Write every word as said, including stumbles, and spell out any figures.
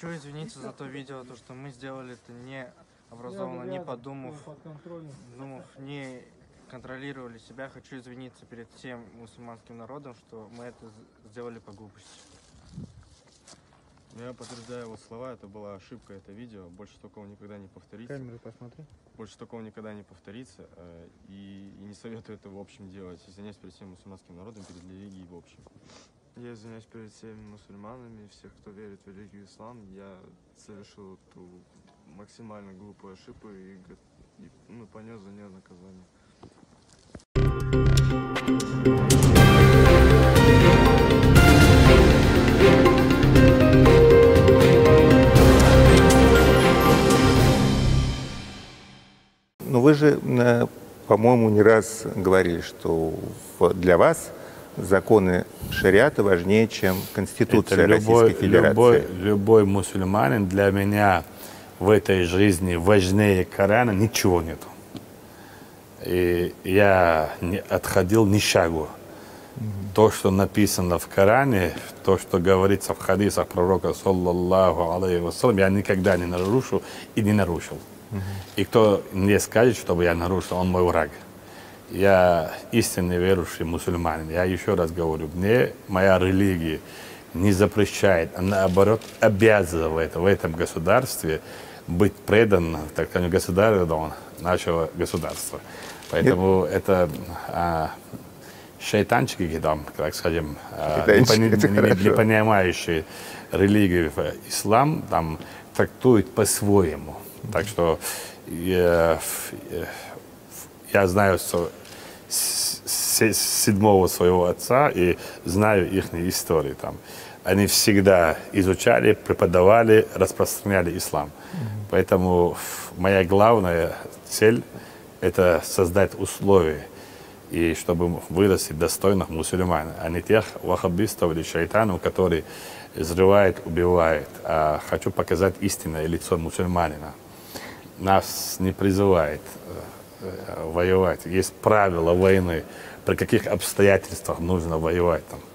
Хочу извиниться за то видео, то, что мы сделали это не образованно, не подумав, думав, не контролировали себя. Хочу извиниться перед всем мусульманским народом, что мы это сделали по глупости. Я подтверждаю его слова, это была ошибка, это видео. Больше такого никогда не повторится. Камеру посмотри. Больше такого никогда не повторится. И, и не советую это в общем делать. Извиняюсь перед всем мусульманским народом, перед религией в общем. Я извиняюсь перед всеми мусульманами, всех, кто верит в религию ислам. Я совершил ту максимально глупую ошибку и, и ну, понес за нее наказание. Но вы же, по-моему, не раз говорили, что для вас законы шариата важнее, чем Конституция любой, Российской Федерации. Любой, любой мусульманин, для меня в этой жизни важнее Корана ничего нету. И я не отходил ни шагу. Mm-hmm. То, что написано в Коране, то, что говорится в хадисах пророка, саллаллаху алейхи вассалям, я никогда не нарушу и не нарушил. Mm-hmm. И кто мне скажет, чтобы я нарушил, он мой враг. Я истинный верующий мусульманин. Я еще раз говорю, мне моя религия не запрещает, а наоборот обязывает в этом государстве быть преданным, так сказать, государству нашего государства. Поэтому Нет. это а, шайтанчики, там, так скажем, а, не, не, не понимающие религию ислам, там трактуют по-своему. Mm-hmm. Так что я, я знаю, что с седьмого своего отца и знаю их истории там. Они всегда изучали, преподавали, распространяли ислам. Mm-hmm. Поэтому моя главная цель – это создать условия, и чтобы вырастить достойных мусульман, а не тех ваххабистов или шайтанов, которые взрывают, убивают. А хочу показать истинное лицо мусульманина. Нас не призывает воевать. Есть правила войны, при каких обстоятельствах нужно воевать там.